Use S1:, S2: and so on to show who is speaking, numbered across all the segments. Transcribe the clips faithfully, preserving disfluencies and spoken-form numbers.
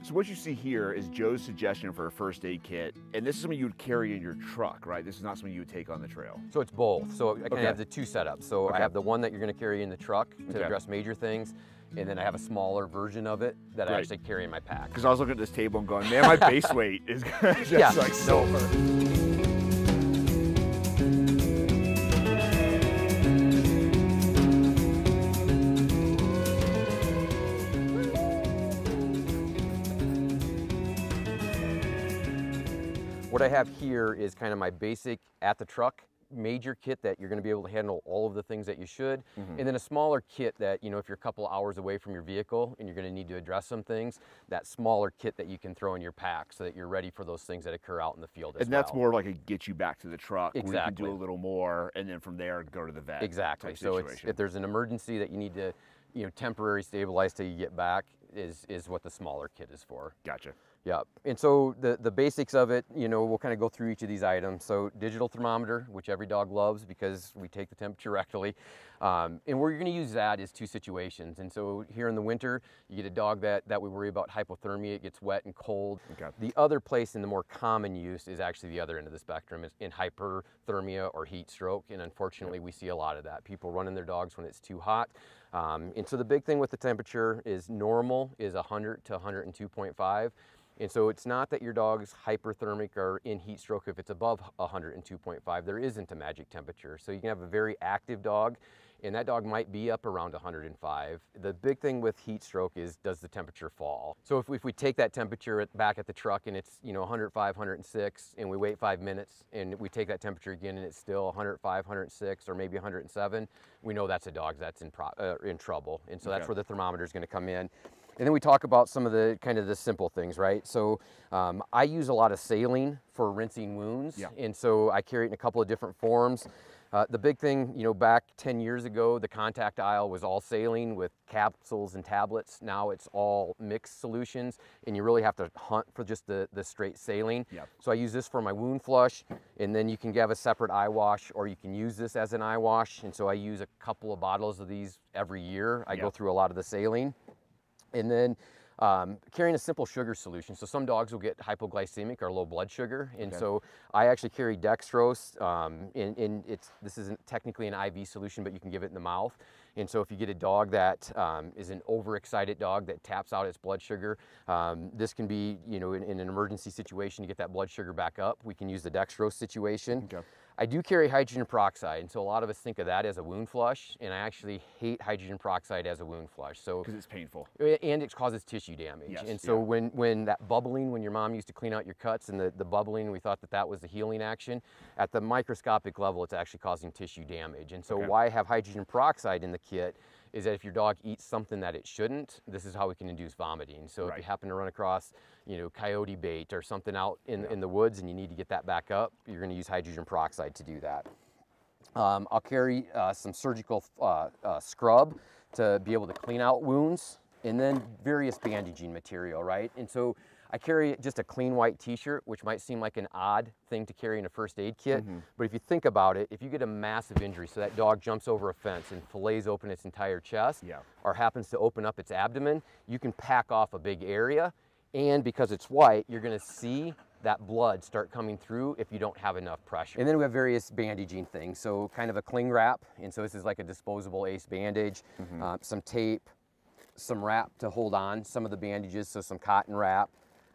S1: So what you see here is Joe's suggestion for a first aid kit, and this is something you would carry in your truck, right? This is not something you would take on the trail.
S2: So it's both. So I kind
S1: Okay.
S2: of have the two setups. So
S1: Okay.
S2: I have the one that you're going to carry in the truck to
S1: Okay.
S2: address major things, and then I have a smaller version of it that
S1: Right.
S2: I actually carry in my pack.
S1: Because I was looking at this table and going, man, my base weight is just
S2: Yeah.
S1: like silver.
S2: What I have here is kind of my basic at the truck major kit that you're going to be able to handle all of the things that you should,
S1: Mm-hmm.
S2: and then a smaller kit that, you know, if you're a couple hours away from your vehicle and you're going to need to address some things, that smaller kit that you can throw in your pack so that you're ready for those things that occur out in the field as
S1: And that's
S2: well.
S1: more like a get you back to the truck where you
S2: Exactly.
S1: can do a little more, and then from there go to the vet.
S2: Exactly.
S1: type
S2: So it's,
S1: situation.
S2: if there's an emergency that you need to, you know, temporary stabilize till you get back, is is what the smaller kit is for.
S1: Gotcha.
S2: Yeah, and so the, the basics of it, you know, we'll kind of go through each of these items. So digital thermometer, which every dog loves because we take the temperature rectally. Um, and where you're going to use that is two situations. And so here in the winter, you get a dog that, that we worry about hypothermia, it gets wet and cold.
S1: Okay.
S2: The other place in the more common use is actually the other end of the spectrum, is in hyperthermia or heat stroke. And unfortunately, we see a lot of that. People running their dogs when it's too hot. Um, and so the big thing with the temperature is normal is one hundred to one oh two point five. And so it's not that your dog's hyperthermic or in heat stroke if it's above one oh two point five. There isn't a magic temperature. So you can have a very active dog, and that dog might be up around one hundred five. The big thing with heat stroke is, does the temperature fall? So if we, if we take that temperature at, back at the truck and it's, you know, one oh five, one oh six, and we wait five minutes and we take that temperature again and it's still one oh five, one oh six, or maybe one oh seven, we know that's a dog that's in, pro, uh, in trouble. And so
S1: Okay.
S2: that's where the thermometer is going to come in. And then we talk about some of the kind of the simple things, right? So um, I use a lot of saline for rinsing wounds.
S1: Yeah.
S2: And so I carry it in a couple of different forms. Uh, the big thing, you know, back ten years ago, the contact aisle was all saline with capsules and tablets. Now it's all mixed solutions, and you really have to hunt for just the, the straight saline.
S1: Yep.
S2: So I use this for my wound flush, and then you can have a separate eye wash, or you can use this as an eye wash. And so I use a couple of bottles of these every year. I
S1: Yep.
S2: go through a lot of the saline. And then um, carrying a simple sugar solution. So some dogs will get hypoglycemic or low blood sugar. And
S1: Okay.
S2: so I actually carry dextrose. Um, and, and it's, this isn't technically an I V solution, but you can give it in the mouth. And so if you get a dog that um, is an overexcited dog that taps out its blood sugar, um, this can be, you know, in, in an emergency situation to get that blood sugar back up. We can use the dextrose situation.
S1: Okay.
S2: I do carry hydrogen peroxide, and so a lot of us think of that as a wound flush, and I actually hate hydrogen peroxide as a wound flush. So,
S1: Because it's painful.
S2: and it causes tissue damage.
S1: Yes,
S2: and so
S1: yeah.
S2: when, when that bubbling, when your mom used to clean out your cuts and the, the bubbling, we thought that that was the healing action. At the microscopic level, it's actually causing tissue damage. And so
S1: Okay.
S2: why I have hydrogen peroxide in the kit is that if your dog eats something that it shouldn't, this is how we can induce vomiting. So if
S1: Right.
S2: you happen to run across, you know, coyote bait or something out in,
S1: Yeah.
S2: in the woods and you need to get that back up, you're gonna use hydrogen peroxide to do that. Um, I'll carry uh, some surgical uh, uh, scrub to be able to clean out wounds, and then various bandaging material, right? And so I carry just a clean white t-shirt, which might seem like an odd thing to carry in a first aid kit,
S1: Mm-hmm.
S2: but if you think about it, if you get a massive injury, so that dog jumps over a fence and fillets open its entire chest,
S1: Yeah.
S2: or happens to open up its abdomen, you can pack off a big area, and because it's white, you're gonna see that blood start coming through if you don't have enough pressure. And then we have various bandaging things. So kind of a cling wrap. And so this is like a disposable ace bandage,
S1: Mm-hmm.
S2: uh, some tape, some wrap to hold on some of the bandages. So some cotton wrap,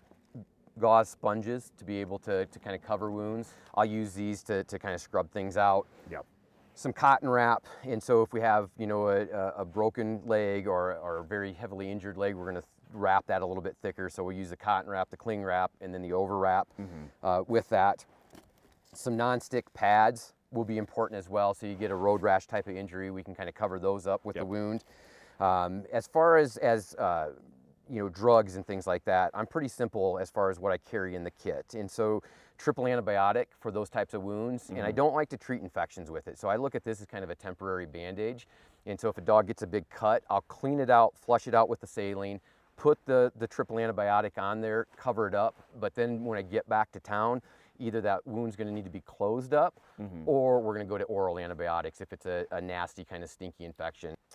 S2: gauze sponges to be able to, to kind of cover wounds. I'll use these to, to kind of scrub things out.
S1: Yep.
S2: Some cotton wrap, and so if we have, you know, a, a broken leg or, or a very heavily injured leg, we're gonna wrap that a little bit thicker. So we'll use the cotton wrap, the cling wrap, and then the over wrap
S1: Mm-hmm.
S2: uh, with that. Some non-stick pads will be important as well. So you get a road rash type of injury, we can kind of cover those up with
S1: Yep.
S2: the wound. Um, as far as, as uh, you know, drugs and things like that, I'm pretty simple as far as what I carry in the kit. And so triple antibiotic for those types of wounds,
S1: Mm-hmm.
S2: and I don't like to treat infections with it. So I look at this as kind of a temporary bandage. And so if a dog gets a big cut, I'll clean it out, flush it out with the saline, put the, the triple antibiotic on there, cover it up. But then when I get back to town, either that wound's gonna need to be closed up,
S1: Mm-hmm.
S2: or we're gonna go to oral antibiotics if it's a, a nasty kind of stinky infection.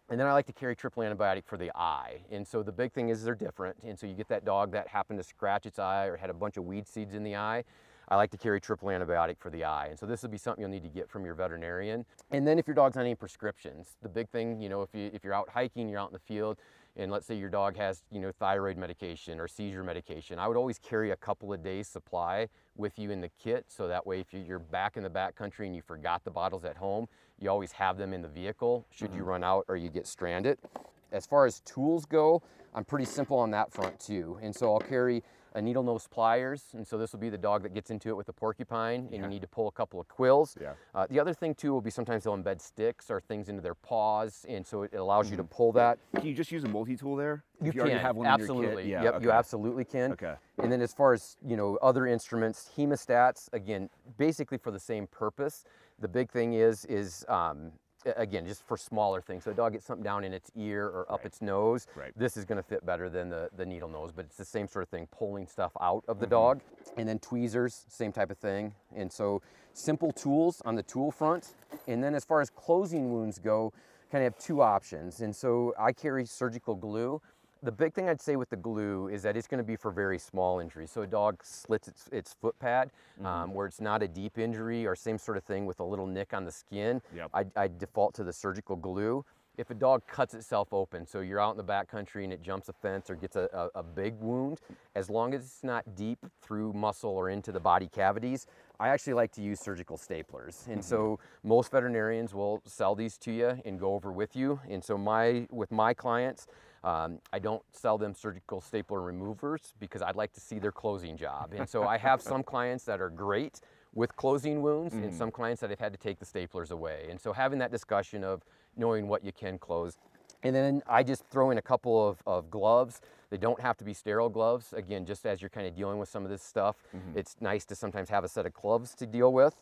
S2: And then I like to carry triple antibiotic for the eye. And so the big thing is they're different. And so you get that dog that happened to scratch its eye or had a bunch of weed seeds in the eye, I like to carry triple antibiotic for the eye. And so this will be something you'll need to get from your veterinarian. And then if your dog's on any prescriptions, the big thing, you know, if, you, if you're out hiking, you're out in the field, and let's say your dog has, you know, thyroid medication or seizure medication, I would always carry a couple of days supply with you in the kit. So that way, if you're back in the backcountry and you forgot the bottles at home, you always have them in the vehicle should you run out or you get stranded. As far as tools go, I'm pretty simple on that front too. And so I'll carry a needle nose pliers, and so this will be the dog that gets into it with a porcupine, and yeah. you need to pull a couple of quills. Yeah. Uh, the other thing too will be sometimes they'll embed sticks or things into their paws, and so it allows mm-hmm. you to pull that.
S1: Can you just use a multi-tool there?
S2: You,
S1: if you
S2: can,
S1: already have one
S2: absolutely.
S1: In your kit? Yeah,
S2: yep,
S1: okay.
S2: you absolutely can.
S1: Okay.
S2: And then as far as, you know, other instruments, hemostats, again, basically for the same purpose. The big thing is, is um, again, just for smaller things. So a dog gets something down in its ear or up right. its nose, right. this is going to fit better than the, the needle nose, but it's the same sort of thing, pulling stuff out of the mm-hmm. dog. And then tweezers, same type of thing. And so simple tools on the tool front. And then as far as closing wounds go, kind of have two options. And so I carry surgical glue. The big thing I'd say with the glue is that it's going to be for very small injuries. So a dog slits its, its foot pad, mm-hmm. um, where it's not a deep injury or same sort of thing with a little nick on the skin. Yep. I, I default to the surgical glue. If a dog cuts itself open, so you're out in the backcountry and it jumps a fence or gets a, a, a big wound, as long as it's not deep through muscle or into the body cavities, I actually like to use surgical staplers. And mm-hmm. so most veterinarians will sell these to you and go over with you. And so my with my clients, Um, I don't sell them surgical stapler removers because I'd like to see their closing job. And so I have some clients that are great with closing wounds mm. and some clients that have had to take the staplers away. And so having that discussion of knowing what you can close. And then I just throw in a couple of, of gloves. They don't have to be sterile gloves. Again, just as you're kind of dealing with some of this stuff, mm-hmm. it's nice to sometimes have a set of gloves to deal with.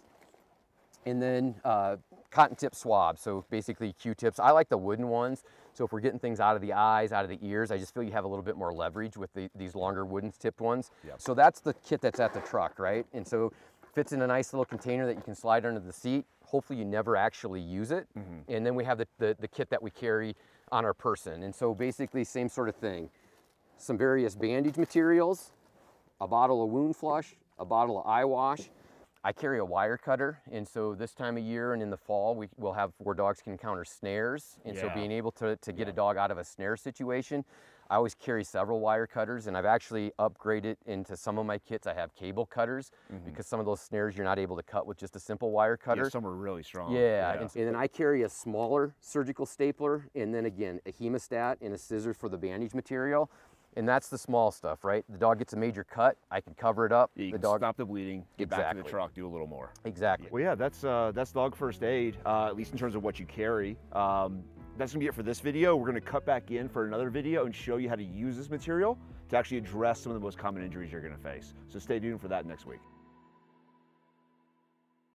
S2: And then uh, cotton tip swabs, so basically Q-tips. I like the wooden ones, so if we're getting things out of the eyes, out of the ears, I just feel you have a little bit more leverage with the, these longer wooden tipped ones. Yep. So that's the kit that's at the truck, right? And so fits in a nice little container that you can slide under the seat. Hopefully you never actually use it. Mm-hmm. And then we have the, the, the kit that we carry on our person. And so basically same sort of thing. Some various bandage materials, a bottle of wound flush, a bottle of eye wash. I carry a wire cutter, and so this time of year and in the fall, we will have where dogs can encounter snares, and yeah. so being able to, to get yeah. a dog out of a snare situation, I always carry several wire cutters, and I've actually upgraded into some of my kits. I have cable cutters, mm-hmm. because some of those snares you're not able to cut with just a simple wire cutter.
S1: Yeah, some are really strong.
S2: Yeah, yeah. And, and then I carry a smaller surgical stapler, and then again, a hemostat and a scissors for the bandage material. And that's the small stuff, right? The dog gets a major cut, I can cover it up.
S1: Yeah, you
S2: the
S1: can
S2: dog...
S1: stop the bleeding, get
S2: exactly.
S1: back to the truck, do a little more.
S2: Exactly.
S1: Well, yeah, that's uh, that's dog first aid, uh, at least in terms of what you carry. Um, that's gonna be it for this video. We're gonna cut back in for another video and show you how to use this material to actually address some of the most common injuries you're gonna face. So stay tuned for that next week.